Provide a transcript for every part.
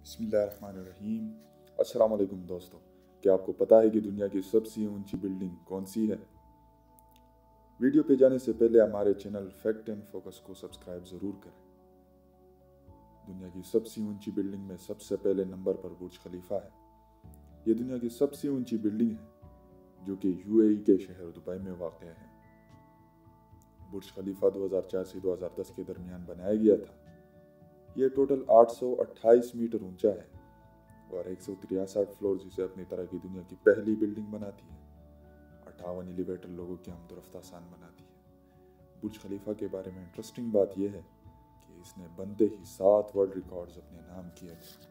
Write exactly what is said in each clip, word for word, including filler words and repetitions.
बिस्मिल्लाहिर्रहमानिर्रहीम। अस्सलाम वालेकुम दोस्तों, क्या आपको पता है कि दुनिया की सबसे ऊंची बिल्डिंग कौन सी है? वीडियो पे जाने से पहले हमारे चैनल फैक्ट एंड फोकस को सब्सक्राइब ज़रूर करें। दुनिया की सबसे ऊंची बिल्डिंग में सबसे पहले नंबर पर बुर्ज खलीफा है। ये दुनिया की सबसे ऊंची बिल्डिंग है जो कि यूएई के शहर दुबई में वाक़ है। बुर्ज खलीफा दो हज़ार चार से दो हज़ार दस के दरमियान बनाया गया था। ये टोटल आठ सौ अट्ठाईस मीटर ऊंचा है और एक सौ तिरसठ फ्लोर जिसे अपनी तरह की दुनिया की पहली बिल्डिंग बनाती है। अट्ठावन एलिवेटर लोगों की हमदोरफ्त आसान बनाती है। बुर्ज खलीफा के बारे में इंटरेस्टिंग बात यह है कि इसने बनते ही सात वर्ल्ड रिकॉर्ड्स अपने नाम किए थे।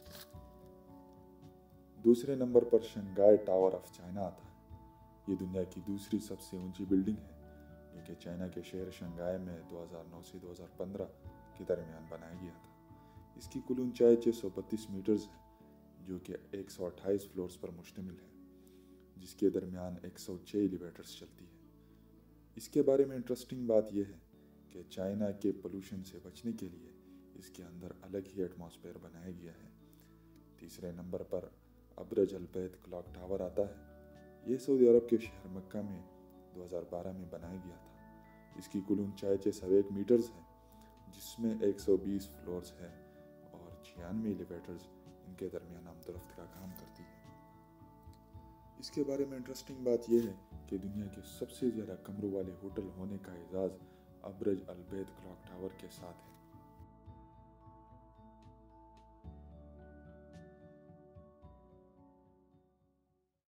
दूसरे नंबर पर शंघाई टावर ऑफ चाइना आता है। ये दुनिया की दूसरी सबसे ऊंची बिल्डिंग है जो कि चाइना के शहर शंघाई में दो हज़ार नौ से दो हज़ार पंद्रह के दरमियान बनाया गया था। इसकी कुल ऊंचाई छः सौ बत्तीस मीटर्स है जो कि एक सौ अट्ठाईस फ्लोर्स पर मुश्तमिल है, जिसके दरमियान एक सौ छह एलिवेटर्स चलती है। इसके बारे में इंटरेस्टिंग बात यह है कि चाइना के पोल्यूशन से बचने के लिए इसके अंदर अलग ही एटमॉस्फेयर बनाया गया है। तीसरे नंबर पर अब्रज अलबैत क्लॉक टावर आता है। ये सऊदी अरब के शहर मक्का में दो हज़ार बारह में बनाया गया था। इसकी कुल ऊंचाई छः सौ एक मीटर्स है जिसमें एक सौ बीस फ्लोर्स है और छियानवे एलिवेटर्स इनके दरमियान हमदोरफ्त का काम करती है। इसके बारे में इंटरेस्टिंग बात यह है कि दुनिया के सबसे ज़्यादा कमरों वाले होटल होने का एजाज़ अब्रज अलबैत क्लॉक टावर के साथ है।